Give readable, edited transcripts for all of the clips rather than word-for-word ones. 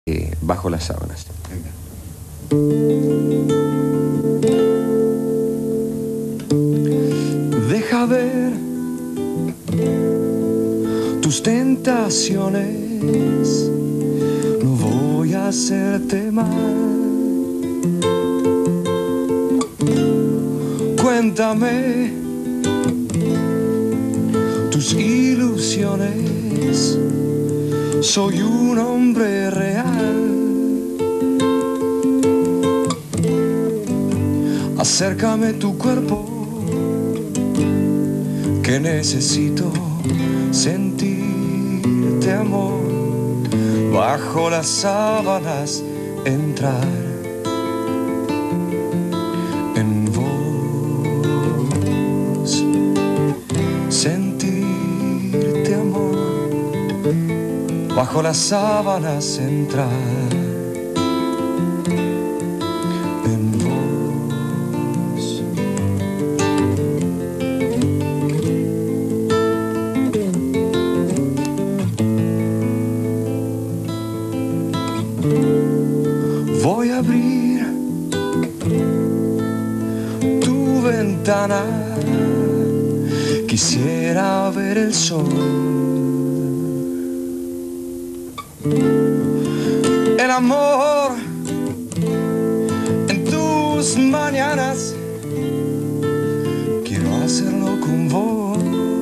Bajo las sábanas. Deja ver tus tentaciones, no voy a hacerte mal. Cuéntame tus ilusiones, soy un hombre real. Acércame tu cuerpo, que necesito sentirte, amor. Bajo las sábanas entrar en vos, sentirte, amor. Bajo las sábanas entrar en vos. Voy a abrir tu ventana, quisiera ver el sol. El amor en tus mañanas, quiero hacerlo con vos.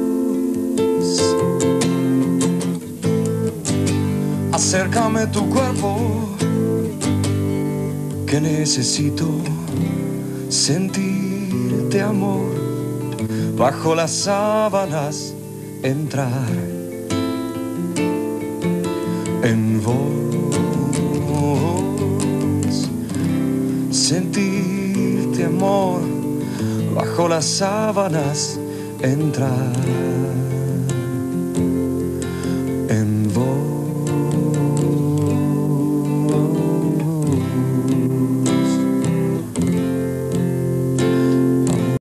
Acércame tu cuerpo, que necesito sentirte, amor. Bajo las sábanas entrar en vos, sentirte, amor. Bajo las sábanas entrar.